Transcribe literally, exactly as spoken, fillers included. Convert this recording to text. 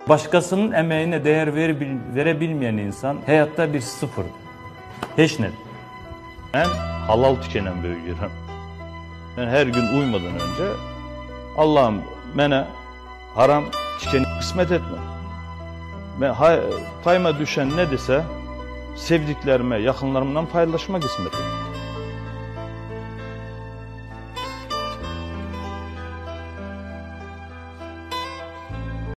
Başkasının emeğine değer verebilmeyen insan hayatta bir sıfır. Hiç ne? Ben halal tükenen büyüyorum. Ben her gün uyumadan önce Allah'ım bana haram tükeni kısmet etme. Ben payıma düşen ne dese sevdiklerime, yakınlarımdan paylaşmak kısmet etme.